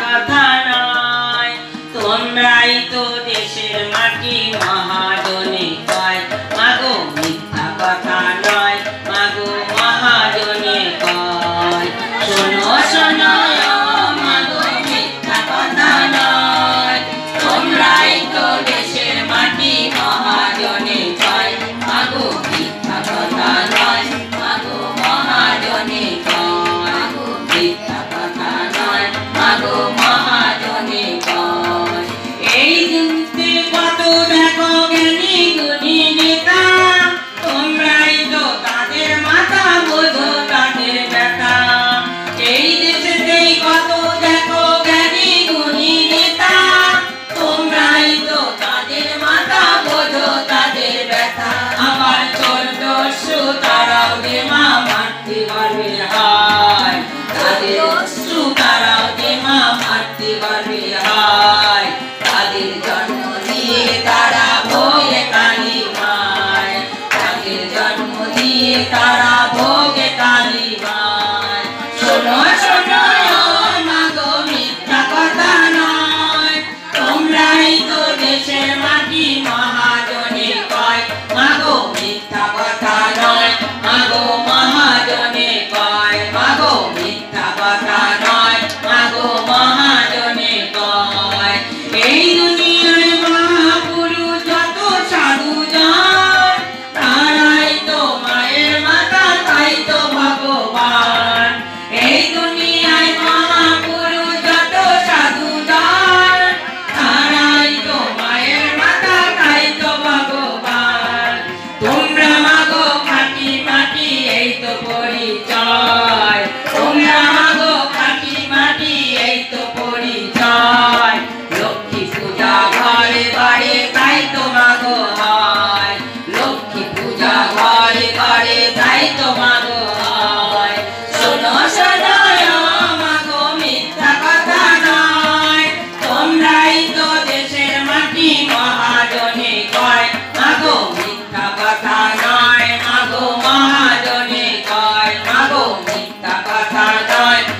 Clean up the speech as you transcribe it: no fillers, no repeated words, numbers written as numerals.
কথা নয়। তোমরাই তো দেশের মাটি মহাজনে কয়, মাগো মিথ্যা কথা নয়, মাগো মহাজনে কয়। শোনো শোনো মাগো মিথ্যা কথা নয়, তোমরাই তো দেশের মাটি মহাজনে কয়, মাগো মিথ্যা কথা নয়, মাগো মহাজনে কয়। মিথ্যা কথা নয়, মাগো মহাজনে কয়। এই দুনিতে কত দেখো জ্ঞানী গুণী নেতা, তোমরাই তো তাদের মাথা বোঝো তাদের ব্যথা। এই দেশেতেই কত দেখো জ্ঞানী গুণী নেতা, তোমরাই তো তাদের মাথা বোঝো তাদের ব্যথা। আমার চোরদস্যু তারাও যে মা মারতে পারবে হায়, তাদের দস্যু তারাও যে মা মারতে পারবে হায়। তাদের জন্ম দিয়ে তারা ভোগে কালী মায়, তাদের জন্ম দিয়ে তারা ভোগে কালী মায়। শোনো শোনো মাগো মিথ্যা কথা নয়, তোমরাই তো দেশের মাটি মহাজনে কয়, মাগো মিথ্যা কথা নয়, মাগো মহাজনে কয়। মাগো মিথ্যা কথা নয়, মাগো মহাজনে কয়। এই দুনিয়ায় মহাপুরুষ যত সাধুজন, তারাই তো মায়ের মাতা তাই তো ভগবান। এই দুনিয়ায় মহাপুরুষ যত সাধুজন, তারাই তো মায়ের মাতা তাই তো ভগবান। তোমরা মাগো খাঁটি মাটি এই তো পরিচয়, তোমরা মাগো খাঁটি মাটি এই তো পরিচয়। লক্ষ্মী পূজা ঘরে ঘরে তাই তো মাগো হয়, লক্ষ্মী পূজা ঘরে ঘরে তাই তো মাগো হয়। শোনো শোনো মাগো মিথ্যা কথা নয়, তোমরাই তো দেশের মাটি মহাজনে কয়, মাগো মিথ্যা কথা নয়, মাগো মহাজনে কয়। মাগো মিথ্যা কথা নয়,